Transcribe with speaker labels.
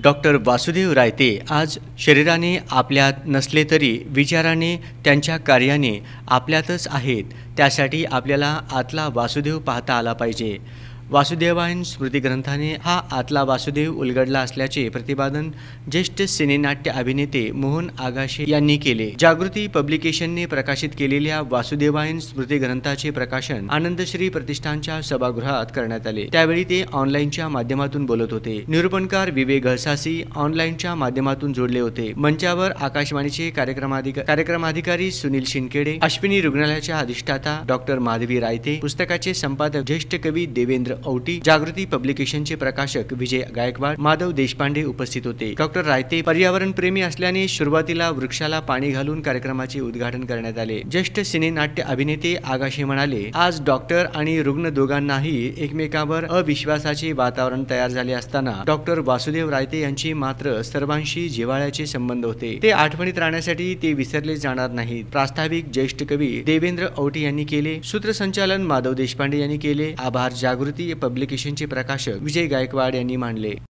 Speaker 1: Doctor Vasudev रायते आज शरीराने आपल्यात नसले तरी विचाराने त्यांच्या कार्याने आपल्यातच आहेत। त्यासाठी आपल्याला आतला वासुदेव पाहता आला पाहिजे। वासुदेवायन स्मृतिग्रंथाने हा आतला वासुदेव उलगडला असल्याचे प्रतिपादन ज्येष्ठ सिनेनाट्य अभिनेते मोहन आगाशे यांनी केले। जागृती पब्लिकेशनने प्रकाशित केलेल्या वासुदेवायन स्मृतिग्रंथाचे प्रकाशन आनंदश्री प्रतिष्ठानच्या सभागृहात करण्यात आले। त्यावेळी ते ऑनलाईनच्या माध्यमातून बोलत होते। निरूपणकार विवेक घळसासी ऑनलाईनच्या माध्यमातून जोडले होते। मंचावर आकाशवाणीचे कार्यक्रमाधिकारी सुनील शिंदखेडे, अश्विनी रुग्णालयाच्या अधिष्ठाता डॉक्टर माधवी रायते, पुस्तकाचे संपादक ज्येष्ठ कवी देवेंद्र औटी, जागृती पब्लिकेशनचे प्रकाशक विजय गायकवाड, माधव देशपांडे उपस्थित होते। डॉक्टर रायते पर्यावरण प्रेमी असल्याने सुरुवातीला वृक्षाला पाणी घालून कार्यक्रमाचे उद्घाटन करण्यात आले। ज्येष्ठ सिनेनाट्य अभिनेते आगाशे म्हणाले, आज डॉक्टर आणि रुग्ण दोघांनाही एकमेकांवर अविश्वासाचे वातावरण तयार झाले असताना डॉक्टर वासुदेव रायते यांची मात्र सर्वांशी जिव्हाळ्याचे संबंध होते। ते आठवणीत राहण्यासाठी ते विसरले जाणार नाहीत। प्रास्ताविक ज्येष्ठ कवी देवेंद्र औटी यांनी केले। सूत्रसंचालन माधव देशपांडे यांनी केले। आभार जागृती पब्लिकेशनचे प्रकाशक विजय गायकवाड यांनी मानले।